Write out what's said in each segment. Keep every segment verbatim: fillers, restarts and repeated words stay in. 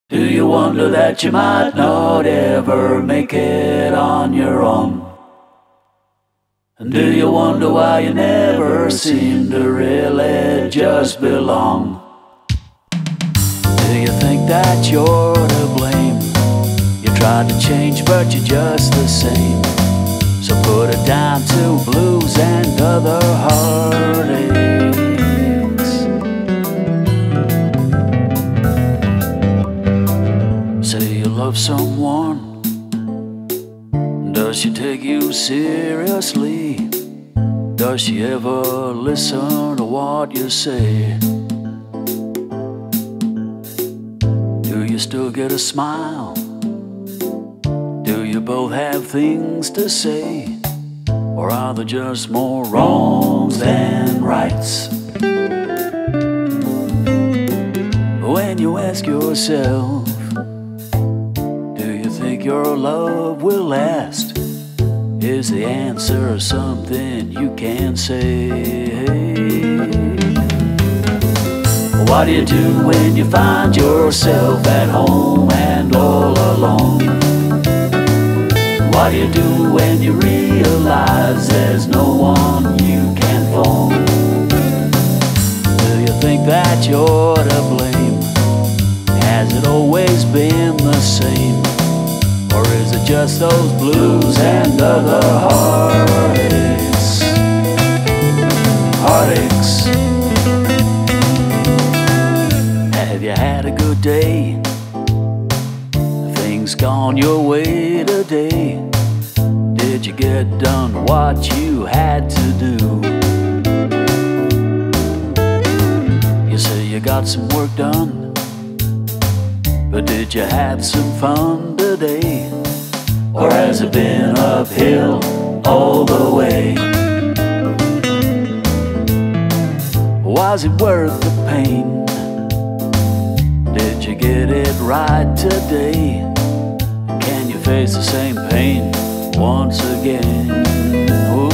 Do you wonder that you might not ever make it on your own? And do you wonder why you never seem to really just belong? Do you think that you're to blame? You tried to change but you're just the same. So put it down to blues and other heartaches. Say you love someone, does she take you seriously? Does she ever listen to what you say? Do you still get a smile? Do you both have things to say? Or are there just more wrongs than rights? When you ask yourself, do you think your love will last? Is the answer something you can say? What do you do when you find yourself at home and all alone? What do you do when you realize there's no one you can phone? Do you think that you're to blame? Has it always been the same? Or is it just those blues and other heartaches? Heartaches. Have you had a good day? Things gone your way today? Did you get done what you had to do? You say you got some work done, but did you have some fun today? Or has it been uphill all the way? Was it worth the pain? Did you get it right today? Can you face the same pain once again? Ooh.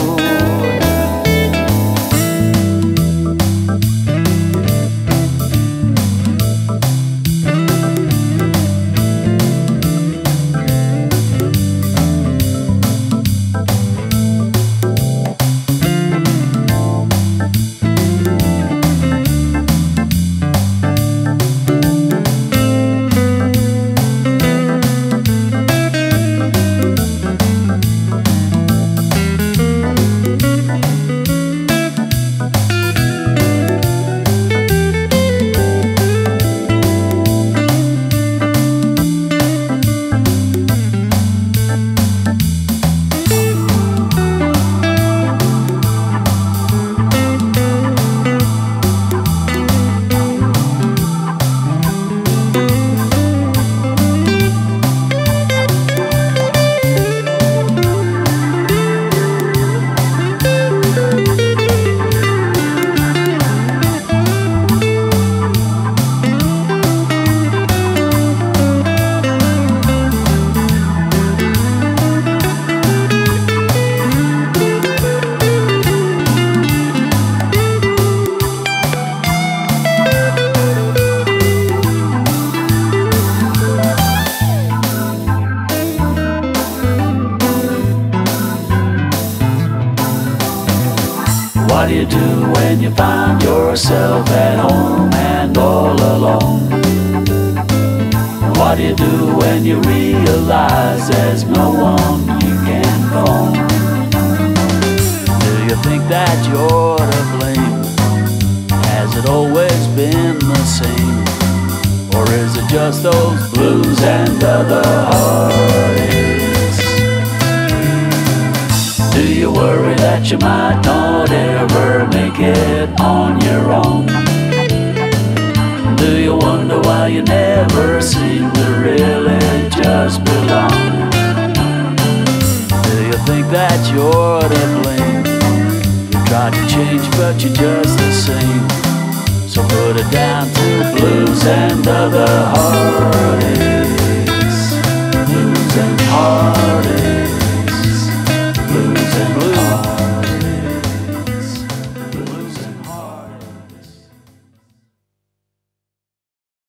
What do you do when you find yourself at home and all alone? What do you do when you realize there's no one you can phone? Do you think that you're to blame? Has it always been the same? Or is it just those blues and other heartaches? Do you worry that you might not ever make it on your own? Do you wonder why you never seem to really just belong? Do you think that you're to blame? You tried to change but you're just the same. So put it down to blues and other heartaches.